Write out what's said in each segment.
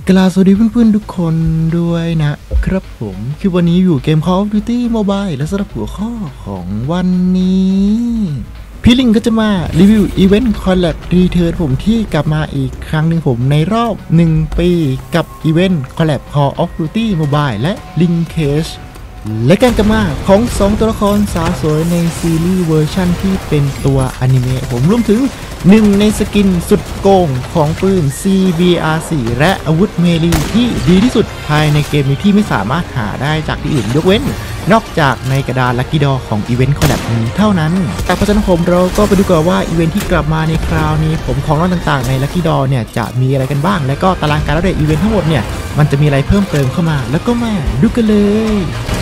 กราบสวัสดีเพื่อนๆทุกคนด้วยนะครับผมคือวันนี้อยู่เกม Call of Duty Mobile และสำหรับหัวข้อของวันนี้พี่ลิงก็จะมารีวิวอีเวนต์คอลแลบรีเทิร์นผมที่กลับมาอีกครั้งหนึ่งผมในรอบ1 ปีกับอีเวนต์คอลแลบ Call of Duty Mobile และ Linkage และการกลับมาของ2ตัวละครสาวสวยในซีรีส์เวอร์ชั่นที่เป็นตัวอนิเมะผมรวมถึง1ในสกินสุดโกงของปืน CBR4 และอาวุธเมลีที่ดีที่สุดภายในเกมนี้ที่ไม่สามารถหาได้จากที่อื่นยกเว้นนอกจากในกระดานลัคกี้ดอของอีเวนต์คอลแลบนี้เท่านั้นแต่เพราะฉะนั้นผมเราก็ไปดูกันว่าอีเวนต์ที่กลับมาในคราวนี้ผมของรางวัลต่างๆในลัคกี้ดอเนี่ยจะมีอะไรกันบ้างและก็ตารางการอัปเดตอีเวนต์ทั้งหมดเนี่ยมันจะมีอะไรเพิ่มเติมเข้ามาแล้วก็มาดูกันเลย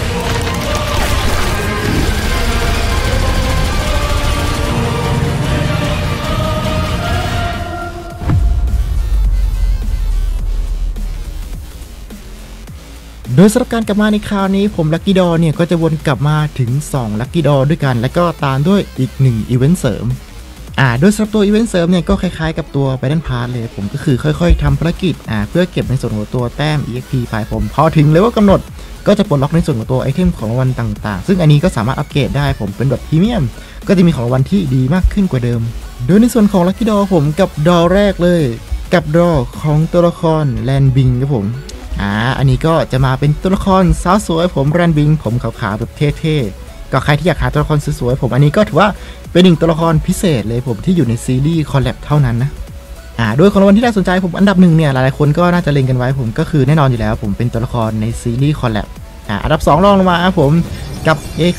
โดยสำหรับการกลับมาในคราวนี้ผมลัคกี้ดอเนี่ยก็จะวนกลับมาถึง2ลัคกี้ดอด้วยกันแล้วก็ตามด้วยอีก1อีเวนต์เสริมโดยสำหรับตัวอีเวนต์เสริมเนี่ยก็คล้ายๆกับตัวไปด้านพาร์ทเลยผมก็คือค่อยๆทำภารกิจเพื่อเก็บในส่วนของตัวแต้ม EXP ไปผมพอถึงเลเวลกำหนดก็จะปลดล็อกในส่วนของตัวไอเทมของรางวัลต่างๆซึ่งอันนี้ก็สามารถอัปเกรดได้ผมเป็นแบบพรีเมียมก็จะมีของรางวัลที่ดีมากขึ้นกว่าเดิมโดยในส่วนของลัคกี้ดอผมกับดอแรกเลยกับดอของตัวละครแลนบิงครับผมอันนี้ก็จะมาเป็นตัวละครสาวสวยผมแรนบิงผมขาวๆแบบเท่ๆก็ใครที่อยากหาตัวละครสวยๆผมอันนี้ก็ถือว่าเป็น1ตัวละครพิเศษเลยผมที่อยู่ในซีรีส์คอลแลบเท่านั้นนะโดยของรางวัลที่น่าสนใจผมอันดับ1เนี่ยหลายๆคนก็น่าจะเล็งกันไว้ผมก็คือแน่นอนอยู่แล้วผมเป็นตัวละครในซีรีส์คอลแลบอันดับ2รองลงมาผมกับ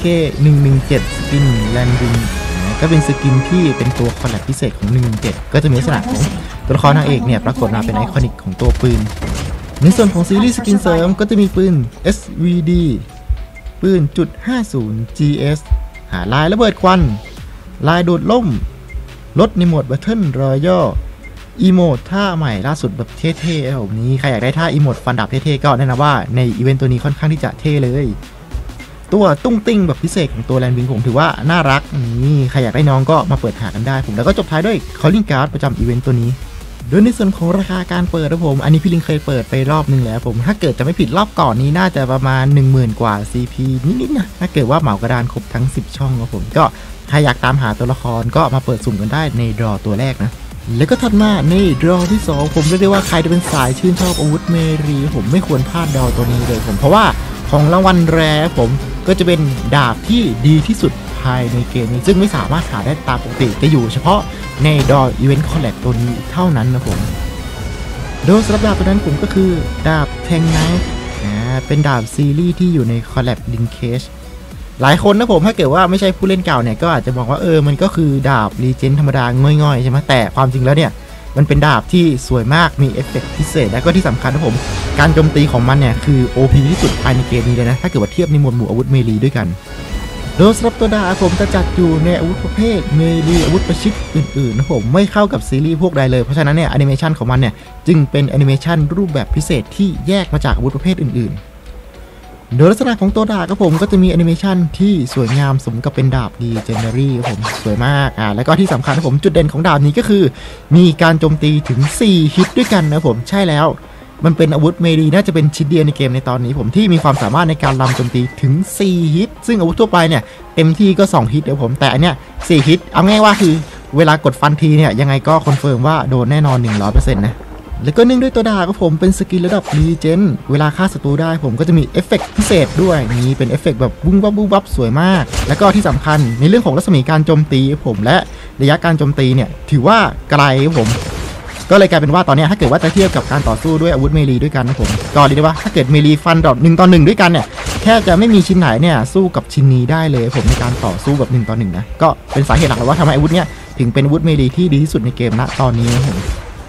AK117 สกินแรนบิงก็เป็นสกินที่เป็นตัวคอลแลบพิเศษของ117ก็จะมีลักษณะของตัวละครนางเอกเนี่ยปรากฏมาเป็นไอคอนิกของตัวปืนในส่วนของซีรีส์สกินเสริมก็จะมีปืน SVD ปืน.50 GS ลายระเบิดควันลายโดดล่มลดในโหมด Battle Royale อีโมดท่าใหม่ล่าสุดแบบเท่ๆผมนี้ใครอยากได้ท่าอีโมดฟันดาบเท่ๆก็แนะนำว่าในอีเวนต์ตัวนี้ค่อนข้างที่จะเท่เลยตัวตุ้งติ้งแบบพิเศษของตัวแลนบิงผมถือว่าน่ารักนี่ใครอยากได้น้องก็มาเปิดหากันได้ผมแล้วก็จบท้ายด้วย Calling Card ประจำอีเวนต์ตัวนี้โดยในส่วนของราคาการเปิดนะผมอันนี้พี่ลิงเคยเปิดไปรอบนึงแล้วผมถ้าเกิดจะไม่ผิดรอบก่อนนี้น่าจะประมาณ 10,000 กว่า CP นิดๆนะถ้าเกิดว่าเหมากระดานครบทั้ง10ช่องนะผมก็ใครอยากตามหาตัวละครก็มาเปิดสุ่มกันได้ในดรอตัวแรกนะแล้วก็ถัดมาในดรอที่2ผมเรียกได้ว่าใครจะเป็นสายชื่นชอบอาวุธเมรีผมไม่ควรพลาดดรอตัวนี้เลยผมเพราะว่าของรางวัลแรผมก็จะเป็นดาบที่ดีที่สุดภายในเกมนี้ซึ่งไม่สามารถหาได้ตามปกติจะอยู่เฉพาะในดออีเวนต์คอลแลบตัวนี้เท่านั้นนะผมโดยสำหรับดาบตัวนั้นผมก็คือดาบแทงไนฟ์เป็นดาบซีรีส์ที่อยู่ในคอลแลบลิงเคจหลายคนนะผมถ้าเกิดว่าไม่ใช่ผู้เล่นเก่าเนี่ยก็อาจจะบอกว่ามันก็คือดาบรีเจนธรรมดาง่อยๆใช่ไหมแต่ความจริงแล้วเนี่ยมันเป็นดาบที่สวยมากมีเอฟเฟกต์พิเศษและก็ที่สำคัญนะผมการโจมตีของมันเนี่ยคือ OP ที่สุดภายในเกมนี้เลยนะถ้าเกิดว่าเทียบในหมวดหมู่อาวุธเมลีด้วยกันโดยสำหรับตัวดาบผมจะจัดอยู่ในอาวุธประเภทเมลีอาวุธประชิดอื่นๆนะผมไม่เข้ากับซีรีส์พวกใดเลยเพราะฉะนั้นเนี่ยแอนิเมชันของมันเนี่ยจึงเป็นแอนิเมชันรูปแบบพิเศษที่แยกมาจากอาวุธประเภทอื่นๆโดยลักษณะของตัวดาบครับผมก็จะมีแอนิเมชันที่สวยงามสมกับเป็นดาบดีเจเนอรี่ครับผมสวยมากแล้วก็ที่สำคัญครับผมจุดเด่นของดาบนี้ก็คือมีการโจมตีถึง4ฮิตด้วยกันนะผมใช่แล้วมันเป็นอาวุธเมลีน่าจะเป็นชิ้นเดียวในเกมในตอนนี้ผมที่มีความสามารถในการลำโจมตีถึง4ฮิตซึ่งอาวุธทั่วไปเนี่ยเต็มที่ก็2ฮิตเดี๋ยวผมแต่อันเนี้ย4ฮิตเอาง่ายว่าคือเวลากดฟันทีเนี่ยยังไงก็คอนเฟิร์มว่าโดนแน่นอน 100% นะแล้วก็เนื่องด้วยตัวดาบของผมเป็นสกิลระดับรีเจนเวลาฆ่าศัตรูได้ผมก็จะมีเอฟเฟกต์พิเศษด้วยนี่เป็นเอฟเฟกต์แบบบุ้งบับสวยมากแล้วก็ที่สำคัญในเรื่องของรัศมีการโจมตีผมและระยะการโจมตีเนี่ยถือว่าไกลผมก็เลยกลายเป็นว่าตอนนี้ถ้าเกิดว่าจะเทียบกับการต่อสู้ด้วยอาวุธเมลีด้วยกันนะผมก็เรียกได้ว่าถ้าเกิดเมลีฟันดอท1 ต่อ 1ด้วยกันเนี่ยแค่จะไม่มีชิ้นไหนเนี่ยสู้กับชิ้นนี้ได้เลยผมในการต่อสู้แบบ1 ต่อ 1นะก็เป็นสาเหตุหลักเลยว่าทำไมอาวุธเนี่ยถึงเป็นอาวุธเมลีที่ดีที่สุดในเกมณตอนนี้นะผม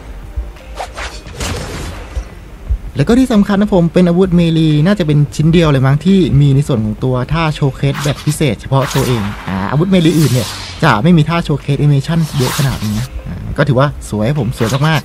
แล้วก็ที่สำคัญนะผมเป็นอาวุธเมลีน่าจะเป็นชิ้นเดียวเลยมั้งที่มีในส่วนของตัวท่าโชว์เคสแบบพิเศษเฉพาะตัวเองอาวุธเมลีอื่นเนี่ยจะไม่มีท่าโชว์เคสแอนิเมชั่นเยอะขนาดนี้นะก็ถือว่าสวยผมสวยมาก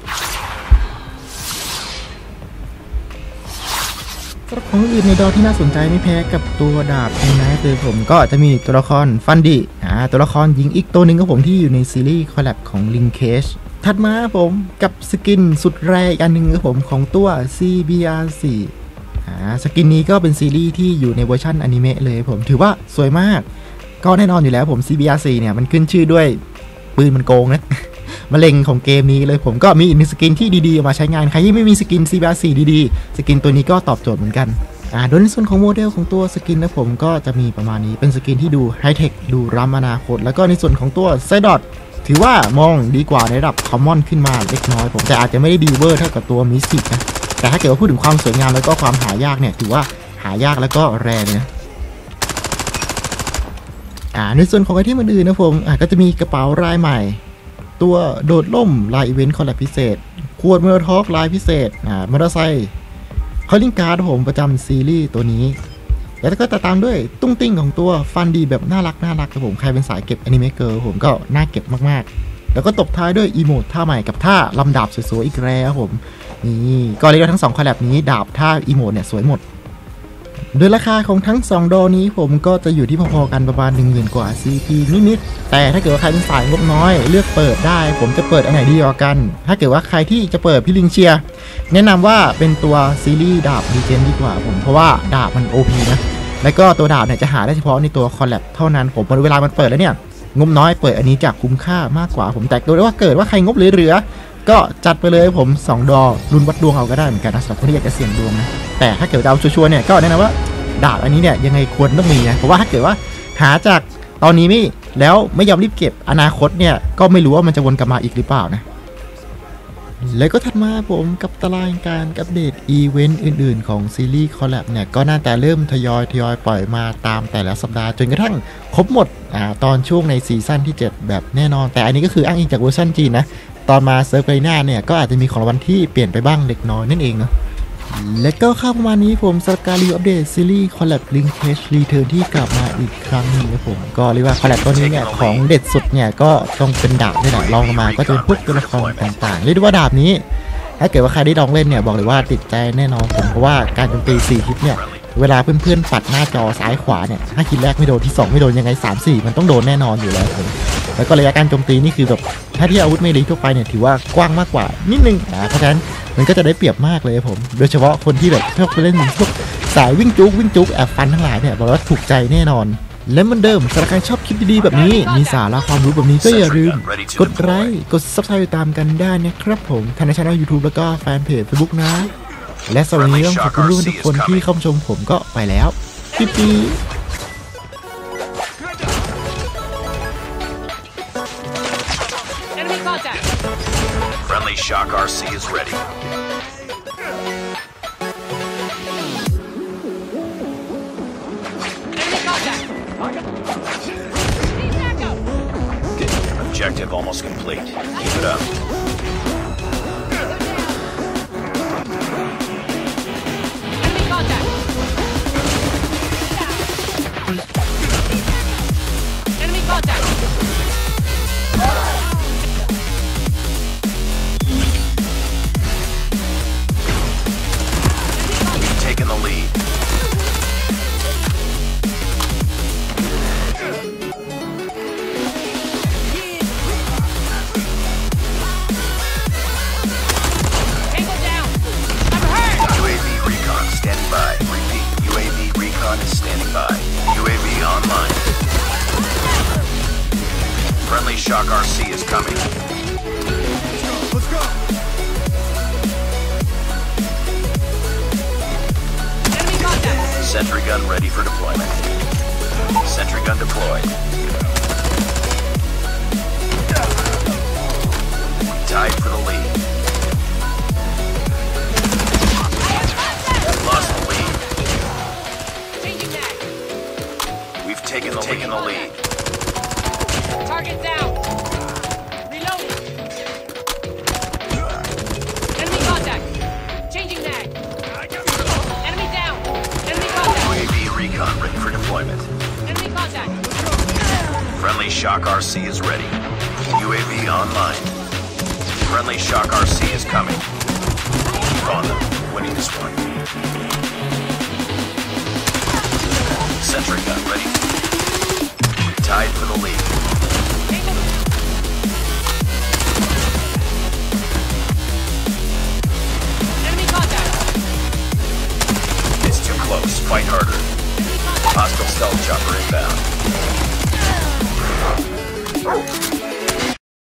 ๆสำหรับของอื่นในดอที่น่าสนใจไม่แพ้กับตัวดาบในนะคือผมก็จะมีตัวละครฟันดิตัวละครหญิงอีกตัวหนึ่งของผมที่อยู่ในซีรีส์คอลแลบของ Linkage ถัดมาผมกับสกินสุดแรงอีกอันหนึ่งครับผมของตัว CBR4 สกินนี้ก็เป็นซีรีส์ที่อยู่ในเวอร์ชันอนิเมะเลยผมถือว่าสวยมากก็แน่นอนอยู่แล้วผม CBR4 เนี่ยมันขึ้นชื่อด้วยปืนมันโกงนะ มะเร็งของเกมนี้เลยผมก็มีสกินที่ดีๆมาใช้งานใครที่ไม่มีสกิน CBR4 ดีๆสกินตัวนี้ก็ตอบโจทย์เหมือนกันโดยในส่วนของโมเดลของตัวสกินนะผมก็จะมีประมาณนี้เป็นสกินที่ดูไฮเทคดูล้ำอนาคตแล้วก็ในส่วนของตัวไซดอทถือว่ามองดีกว่าในระดับคอมมอนขึ้นมาเล็กน้อยผมแต่อาจจะไม่ได้ดีเวอร์เท่ากับตัวมิสติกนะแต่ถ้าเกิดว่าพูดถึงความสวยงามแล้วก็ความหายากเนี่ยถือว่าหายากแล้วก็แรเลยนะในส่วนของไอเทมอื่นๆนะผมก็จะมีกระเป๋าลายใหม่ตัวโดดล่มลายอีเวนต์คอลแลบพิเศษขวดมอเตอร์ท็อกลายพิเศษมอเตอร์ไซค์คอลลิ่งการ์ดผมประจำซีรีส์ตัวนี้แล้วก็ตามด้วยตุ้งติ้งของตัวฟันดีแบบน่ารักครับผมใครเป็นสายเก็บแอนิเมะเกิร์ลผมก็น่าเก็บมากๆแล้วก็ตบท้ายด้วยอีโมดท่าใหม่กับท่าลำดาบสวยๆอีกแล้วผมนี่ก็เรียกว่าทั้ง2คอลแลบนี้ดาบท่าอีโมดเนี่ยสวยหมดโดยราคาของทั้ง2ดอนี้ผมก็จะอยู่ที่พอๆกันประมาณ 10,000 กว่า CP นิดๆแต่ถ้าเกิดว่าใครเป็นสายงบน้อยเลือกเปิดได้ผมจะเปิดอันไหนดีกว่ากันถ้าเกิดว่าใครที่จะเปิดพี่ลิงเชียแนะนำว่าเป็นตัวซีรีส์ดาบดีเจนดีกว่าผมเพราะว่าดาบมัน OP นะแล้วก็ตัวดาบเนี่ยจะหาได้เฉพาะในตัวคอลแลบเท่านั้นผมเวลามันเปิดแล้วเนี่ยงบน้อยเปิดอันนี้จะคุ้มค่ามากกว่าผมแต่โดยว่าเกิดว่าใครงบเหลือก็จัดไปเลยผม2ดอรุนวัดดวงเอาก็ได้เหมือนกันนะสำหรับคนที่อยากจะเสี่ยงดวงนะแต่ถ้าเกิดเอาชัวร์ๆเนี่ยก็แนะนำว่าดาบอันนี้เนี่ยยังไงควรต้องมีนะเพราะว่าถ้าเกิดว่าหาจากตอนนี้ไม่แล้วไม่ยอมรีบเก็บอนาคตเนี่ยก็ไม่รู้ว่ามันจะวนกลับมาอีกหรือเปล่านะแล้วก็ถัดมาผมกับตารางการอัปเดตอีเวนต์อื่นๆของซีรีส์คอลแลบเนี่ยก็น่าจะเริ่มทยอยปล่อยมาตามแต่ละสัปดาห์จนกระทั่งครบหมดตอนช่วงในซีซั่นที่7แบบแน่นอนแต่อันนี้ก็คืออ้างอิงจากเวอร์ชันจีนนะตอนมาเซิร์ฟไกลหน้าเนี่ยก็อาจจะมีของรางวัลที่เปลี่ยนไปบ้างเล็กน้อยนั่นเองเนาะและก็เข้าประมาณนี้ผมสำหรับการรีวิวอัปเดตซีรีส์คอลแลบลิงเคชรีเทิร์นที่กลับมาอีกครั้งนึงนะผมก็เรียกว่าคอลแลบตัวนี้เนี่ยของเด็ดสุดเนี่ยก็ต้องเป็นดาบนี่แหละลองมาก็จะเป็นพวกตัวละครต่างๆเรียกได้ว่าดาบนี้ถ้าเกิดว่าใครได้ลองเล่นเนี่ยบอกเลยว่าติดใจแน่นอนผมเพราะว่าการโจมตี4ทิศเนี่ยเวลาเพื่อนๆปัดหน้าจอซ้ายขวาเนี่ยถ้าคิดแรกไม่โดนที่2ไม่โดนยังไง3-4มันต้องโดนแน่นอนอยู่แล้วผมแล้วก็ระยะการโจมตีนี่คือแบบถ้าที่อาวุธเมลีทั่วไปเนี่ยถือว่ากว้างมากกว่านิดนึงเพราะฉะนั้นมันก็จะได้เปรียบมากเลยผมโดยเฉพาะคนที่แบบชอบเล่นพวกสายวิ่งจุกแอบฟันทั้งหลายเนี่ยบอกว่าถูกใจแน่นอนและเหมือนเดิมสำหรับใครชอบคลิปดีๆแบบนี้มีสาระความรู้แบบนี้ก็อย่าลืมกดไลค์กด Subscribe ตามกันได้นะครับผมทางในช่อง YouTube แล้วก็แฟนเพจ Facebook นะและสำหรับวันนี้ต้องขอบคุณทุกคนที่เข้าชมผมก็ไปแล้วปิ๊บ Friendly Shock RC is ready. Objective almost complete. Keep it up. Enemy contact. Taking the lead. Tango down. I'm hurt. UAV recon standing by. Repeat. UAV recon is standing by. UAV online. Friendly Shock RC is coming. Let's go. Enemy contact. Sentry gun ready for deployment. Sentry gun deployed. Tied for the lead. Lost the lead. Changing mag. We've taken the lead. Target down. Reloading. Enemy contact. Changing mag. Enemy down. Enemy contact. UAV recon ready for deployment. Enemy contact. Friendly Shock RC is ready. UAV online. Friendly Shock RC is coming. Keep on them. Winning this one. Sentry gun ready. Tied for the lead. fight harder. Hostile stealth chopper inbound.